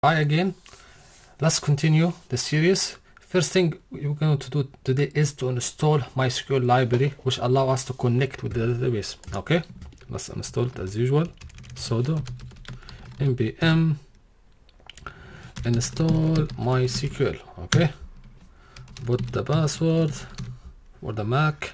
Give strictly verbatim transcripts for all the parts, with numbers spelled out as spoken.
Hi again. Let's continue the series. First thing we're going to do today is to install MySQL library, which allow us to connect with the database. Okay, let's install it as usual. Sudo npm install MySQL. Okay, put the password for the Mac.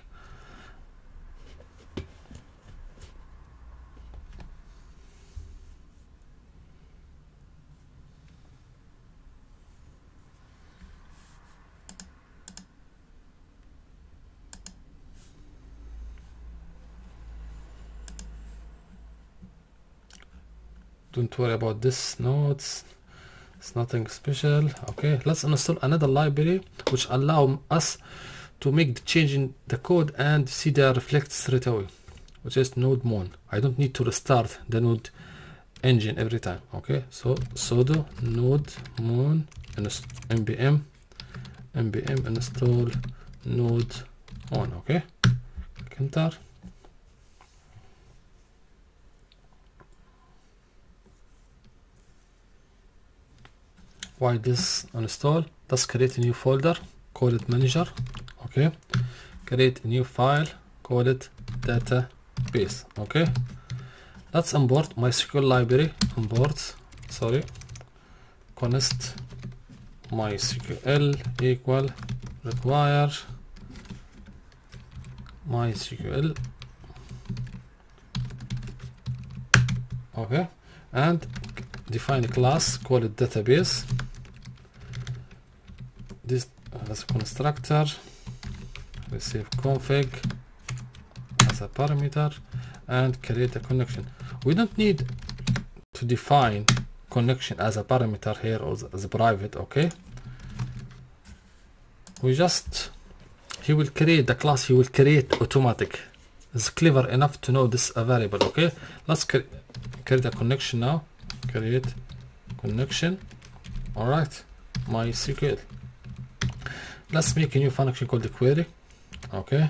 Don't worry about this notes, it's nothing special. Okay, let's install another library which allow us to make the change in the code and see the reflect straight away, which is NodeMoon. I don't need to restart the node engine every time. Okay, so sudo NodeMoon npm npm install NodeMoon. Okay, click enter. Why this uninstall? Let's create a new folder, call it manager. Okay, create a new file, call it database. Okay, let's import MySQL library. Import, sorry, const MySQL equal require MySQL. Okay, and define a class, call it database. This as a constructor, receive config as a parameter, and create a connection. We don't need to define connection as a parameter here or as a private. Okay, we just he will create the class, he will create automatic. It's clever enough to know this a variable. Okay, let's cre create a connection now. Create connection. All right, MySQL. Let's make a new function called the query. Okay,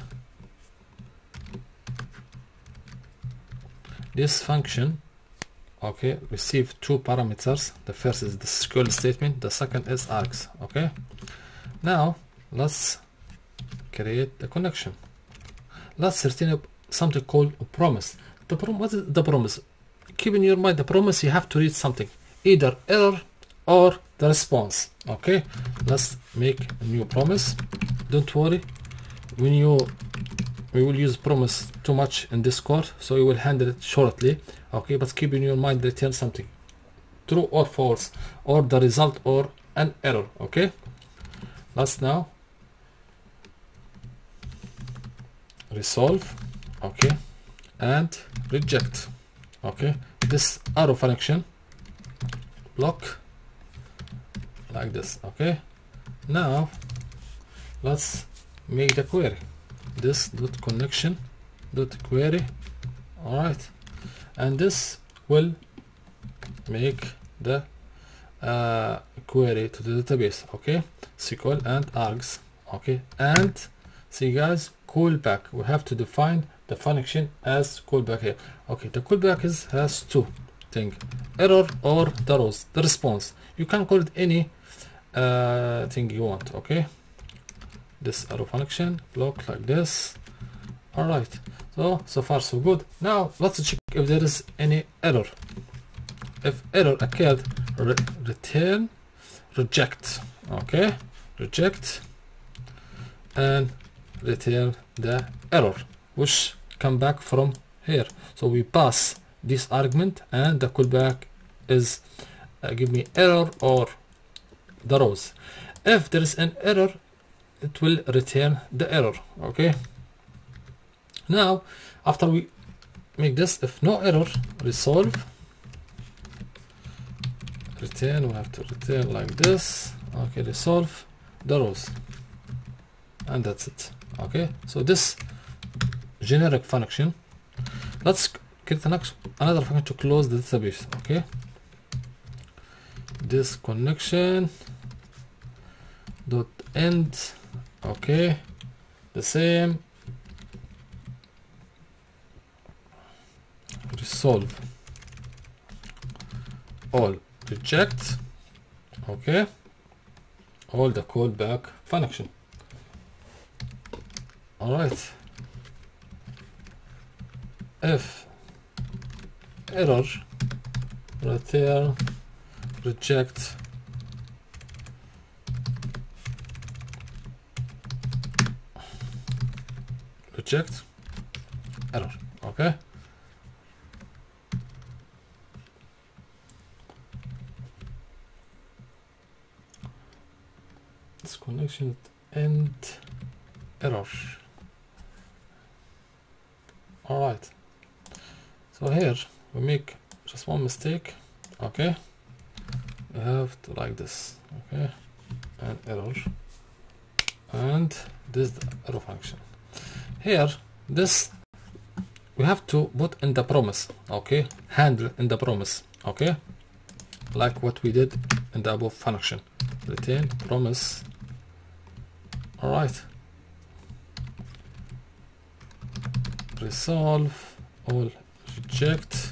this function, okay, receive two parameters. The first is the S Q L statement, the second is args. Okay, now let's create the connection. Let's return up something called a promise. The prom what is the promise? Keep in your mind the promise, you have to read something, either error or the response. Okay, let's make a new promise. Don't worry, when you we will use promise too much in this course, so we will handle it shortly. Okay, but keep in your mind return something, true or false, or the result or an error. Okay, let's now resolve. Okay, and reject. Okay, this arrow function block like this. Okay, now let's make the query. This dot connection dot query. All right, and this will make the uh, query to the database. Okay, S Q L and args. Okay, and see guys, callback, we have to define the function as callback here. Okay, the callback is has two things, error or the rows, the response. You can call it any uh, thing you want. Okay, this arrow function block like this. All right, so so far so good. Now let's check if there is any error. If error occurred, re return reject. Okay, reject and return the error, which come back from here. So we pass this argument and the callback is uh, give me error or the rows. If there is an error, it will return the error. Okay, now after we make this, if no error, resolve, return, we have to return like this. Okay, resolve the rows, and that's it. Okay, so this generic function, let's create another function to close the database. Okay, this connection dot end. Okay, the same, resolve all, reject, okay, all the callback function. All right, if error, return reject reject error. Okay, this connection end error. All right, so here we make just one mistake. Okay, we have to like this. Okay, and error, and this is the error function. Here this we have to put in the promise. Okay, handle in the promise. Okay, like what we did in the above function, return promise. All right, resolve all reject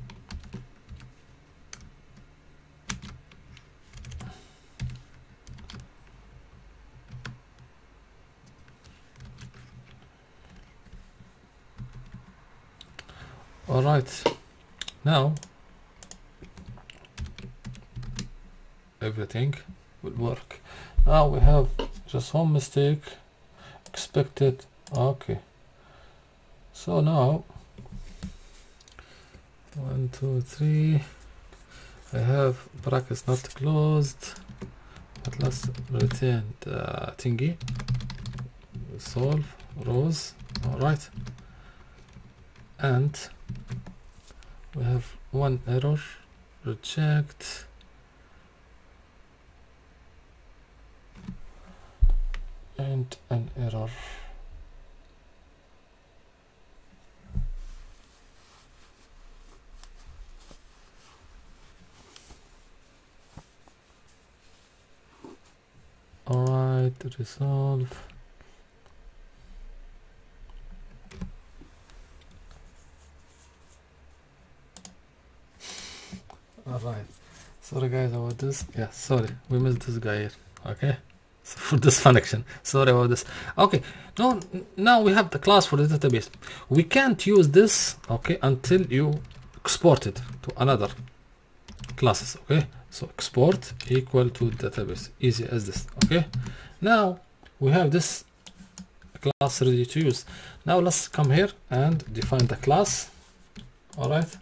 all right, now everything will work. Now we have just one mistake expected. Okay, so now one two three, I have brackets not closed, but let's return the thingy, solve rows. All right, and we have one error, reject and an error. All right, resolve. All right, sorry guys about this. Yeah, sorry, we missed this guy here. Okay, so for this function, sorry about this. Okay, now now we have the class for the database. We can't use this, okay, until you export it to another classes. Okay, so export equal to database, easy as this. Okay, now we have this class ready to use. Now let's come here and define the class. All right,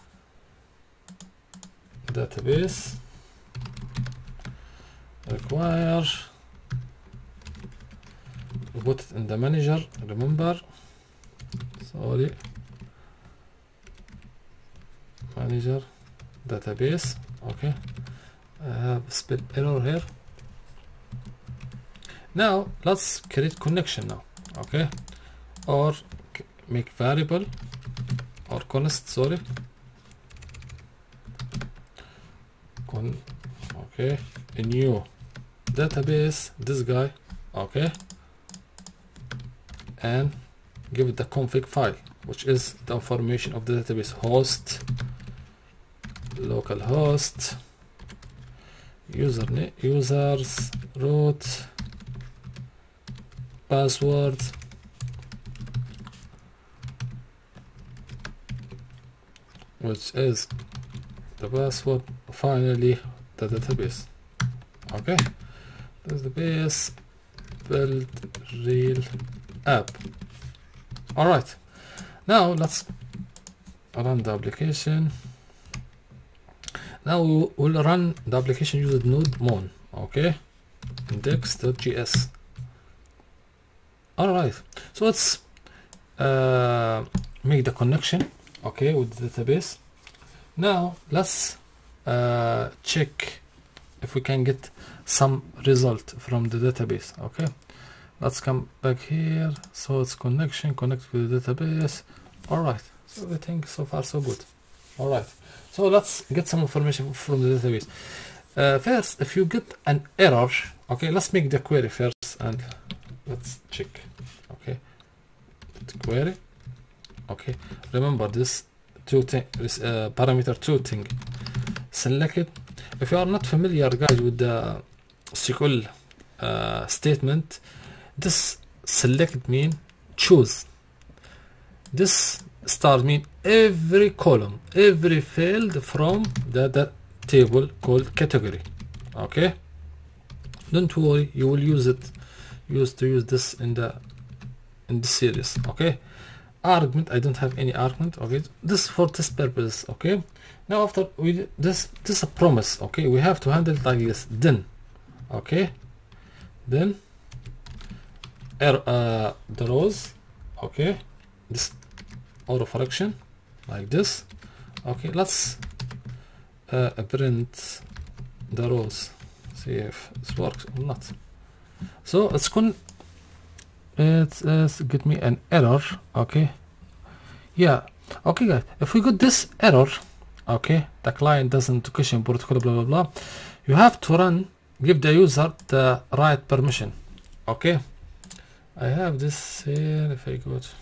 database require, put it in the manager, remember, sorry, manager database. Okay, I have spell error here. Now let's create connection now. Okay, or make variable or const, sorry, con, okay, a new database, this guy. Okay, and give it the config file, which is the information of the database: host, localhost, username, users, root, password, which is the password, finally the database. Okay, that's the base, build real app. All right, now let's run the application. Now we will run the application using node mon. Okay, index.js. all right, so let's uh, make the connection, okay, with the database. Now let's uh, check if we can get some result from the database. Okay, let's come back here. So it's connection, connect with the database. All right, so everything so far so good. All right, so let's get some information from the database. Uh, first, if you get an error, okay, let's make the query first and let's check. Okay, the query. Okay, remember this two thing, this uh, parameter two thing. Select it. if you are not familiar guys with the S Q L uh, statement, this select mean choose. This star mean every column, every field from the, the table called category. Okay, don't worry, you will use it use to use this in the in the series. Okay, argument, I don't have any argument. Okay, this for this purpose. Okay, now after we this this is a promise. Okay, we have to handle it like this. Then okay, then er, uh, the rows. Okay, this auto fraction like this. Okay, let's uh, print the rows, see if this works or not. So it's going it's, it's get me an error. Okay, yeah, okay guys, if we got this error, okay, the client doesn't question protocol blah blah blah, you have to run, give the user the right permission. Okay, I have this here. If I go to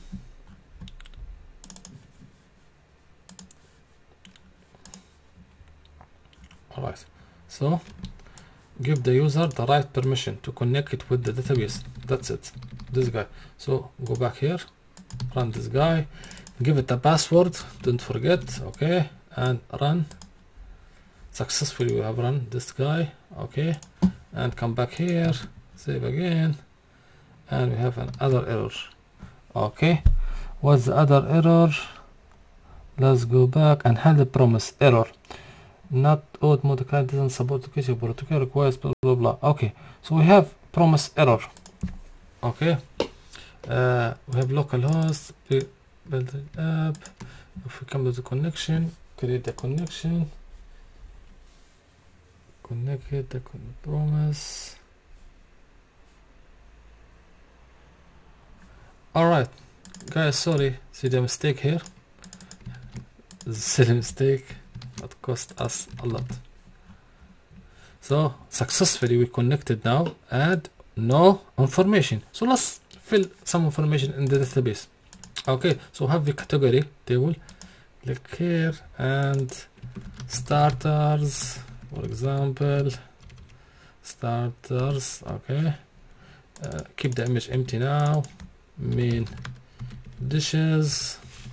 alright, so give the user the right permission to connect it with the database. That's it, this guy. So go back here, run this guy, give it the password, don't forget. Okay, and run. Successfully we have run this guy. Okay, and come back here, save again, and we have another error. Okay, what's the other error? Let's go back and handle promise error. Not old mode client doesn't support the protocol requires blah blah blah. Okay, so we have promise error. Okay, uh, we have localhost, build it up. If we come to the connection, create the connection, connect it, the promise. Alright guys, sorry, see the mistake here. This is a silly mistake that cost us a lot. So successfully we connected now, and no information. So let's fill some information in the database. Okay, so have the category table, click here and starters, for example, starters. Okay, uh, keep the image empty now. Main dishes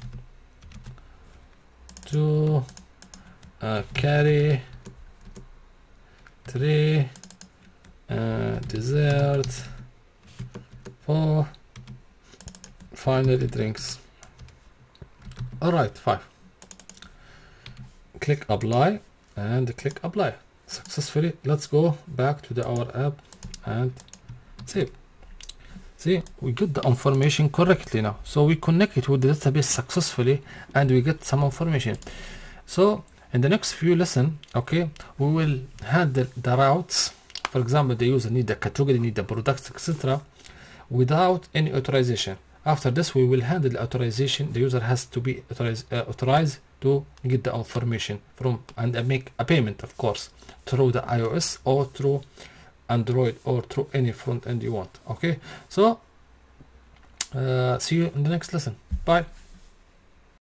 to uh, carry three uh, dessert for finally drinks. All right, five. Click apply and click apply successfully. Let's go back to the our app and save. See, we get the information correctly now. So we connect it with the database successfully and we get some information. So in the next few lessons, okay, we will handle the routes. For example, the user need the category, need the products, et cetera, without any authorization. After this, we will handle the authorization. The user has to be authorized, uh, authorized to get the information from and uh, make a payment, of course, through the iOS or through Android or through any front end you want. Okay, so uh, see you in the next lesson. Bye.